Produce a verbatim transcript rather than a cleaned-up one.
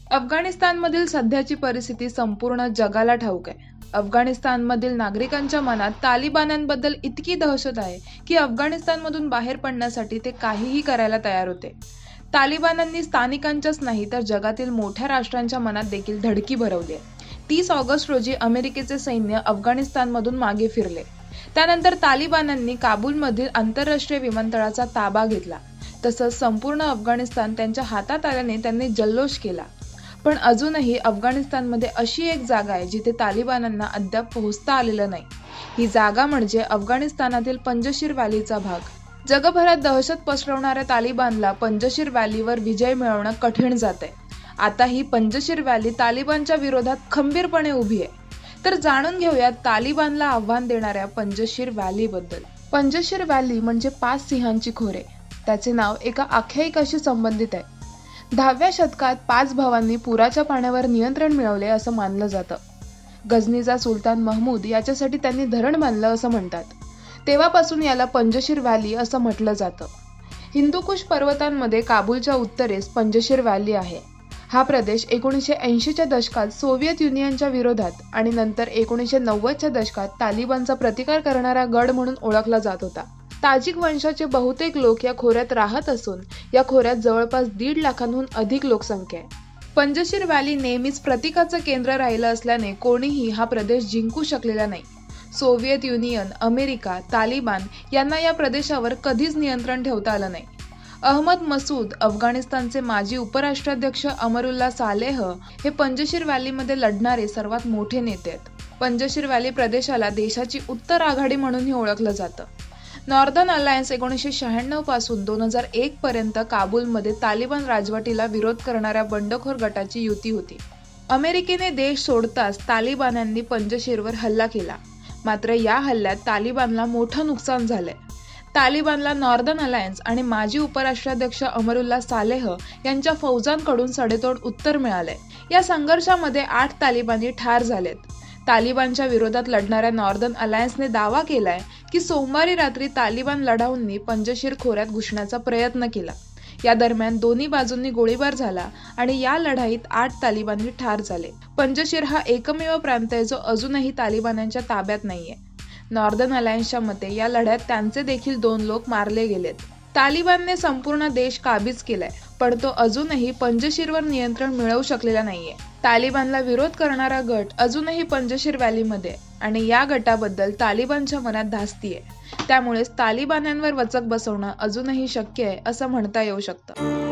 अफगाणिस्तानमधील सध्याची परिस्थिती संपूर्ण जगाला ठाऊक आहे। अफगाणिस्तानमधील नागरिकांच्या मनात तालिबान्यांबद्दल इतकी दहशत आहे की अफगाणिस्तानमधून बाहेर पडण्यासाठी ते काहीही करायला तयार होते। तालिबान्यांनी स्थानिकांच्याच नाही तर जगातील मोठ्या राष्ट्रांच्या मनात देखील धडकी भरवली आहे। तीस ऑगस्ट रोजी अमेरिकेचे सैन्य अफगाणिस्तानमधून मागे फिरले। त्यानंतर तालिबान्यांनी काबूलमधील आंतरराष्ट्रीय विमानतळाचा ताबा घेतला। तसंच संपूर्ण अफगाणिस्तान त्यांच्या हातात आल्याने त्यांनी जल्लोष केला। पण अजूनही अफगाणिस्तानमध्ये अशी एक जागा आहे जिथे तालिबान्यांना अद्याप पोहोचता आलेलं नाही। ही जागा म्हणजे अफगाणिस्तानातील पंजशीर व्हॅलीचा भाग। जगभरात दहशत पसरवणाऱ्या तालिबानला पंजशीर व्हॅलीवर विजय मिळवणं कठीण जातंय। आता ही पंजशीर व्हॅली तालिबानच्या विरोधात खंबीरपणे उभी आहे। तर जाणून घेऊयात तालिबानला आव्हान देणाऱ्या पंजशीर व्हॅलीबद्दल। पंजशीर व्हॅली म्हणजे पाच सिंहांची खोरे। त्याचे नाव एका आख्यायिकाशी संबंधित आहे। दहाव्या शतकात पाच भावांनी पुराच्या पाण्यावर नियंत्रण मिळवले असं मानलं जातं। गझनीचा सुलतान महमूद याच्यासाठी त्यांनी धरण बांधलं असं म्हणतात। तेव्हापासून याला पंजशीर व्हॅली असं म्हटलं जातं। हिंदुकुश पर्वतांमध्ये काबूलच्या उत्तरेस पंजशीर व्हॅली आहे। हा प्रदेश एकोणीसशे ऐंशीच्या दशकात सोव्हिएत युनियनच्या विरोधात आणि नंतर एकोणीसशे नव्वदच्या दशकात तालिबानचा प्रतिकार करणारा गड म्हणून ओळखला जात होता। ताजिक वंशाचे बहुतेक लोक या खोऱ्यात राहत असून या खोऱ्यात जवळपास दीड लाखांहून अधिक लोकसंख्या आहे। पंजशीर व्हॅली नेहमीच प्रतिकाचं केंद्र राहिलं असल्याने कोणीही हा प्रदेश जिंकू शकलेला नाही। सोव्हिएत युनियन, अमेरिका, तालिबान यांना या प्रदेशावर कधीच नियंत्रण ठेवता आलं नाही। अहमद मसूद, अफगाणिस्तानचे माजी उपराष्ट्राध्यक्ष अमरुल्ला सालेह हे पंजशीर व्हॅलीमध्ये लढणारे सर्वात मोठे नेते आहेत। पंजशीर व्हॅली प्रदेशाला देशाची उत्तर आघाडी म्हणूनही ओळखलं जातं। नॉर्दर्न अलायन्स एकोणीसशे शहाण्णव पासून दोन हजार एक पर्यंत काबूलमध्ये तालिबान राजवटीला विरोध करणाऱ्या बंडखोर गटाची युती होती। अमेरिकेने देश सोडताच तालिबान्यांनी पंजशीरवर हल्ला केला। मात्र या हल्ल्यात तालिबानला मोठं नुकसान झालंय। तालिबानला नॉर्दर्न अलायन्स आणि माजी उपराष्ट्राध्यक्ष अमरुल्ला सालेह यांच्या फौजांकडून सडेतोड उत्तर मिळालंय। या संघर्षामध्ये आठ तालिबानी ठार झालेत। तालिबानच्या विरोधात लढणाऱ्या नॉर्दर्न अलायन्सने दावा केलाय की सोमवारी रात्री तालिबान लढाऊंनी पंजशीर खोऱ्यात घुसण्याचा प्रयत्न केला। या दरम्यान दोन्ही बाजूंनी गोळीबार झाला आणि या लढाईत आठ तालिबानी ठार झाले। पंजशीर हा एकमेव प्रांत आहे जो अजूनही तालिबान्यांच्या ताब्यात नाहीये। नॉर्दर्न अलायन्सच्या मते या लढ्यात त्यांचे देखील दोन लोक मारले गेलेत। तालिबानने संपूर्ण देश काबीज केलाय, पण तो अजूनही पंजशीरवर नियंत्रण मिळवू शकलेला नाहीये। तालिबानला विरोध करणारा गट अजूनही पंजशीर व्हॅलीमध्ये आणि या गटाबद्दल तालिबानच्या मनात धास्ती आहे। त्यामुळेच तालिबान्यांवर वचक बसवणं अजूनही शक्य आहे असं म्हणता येऊ शकतं।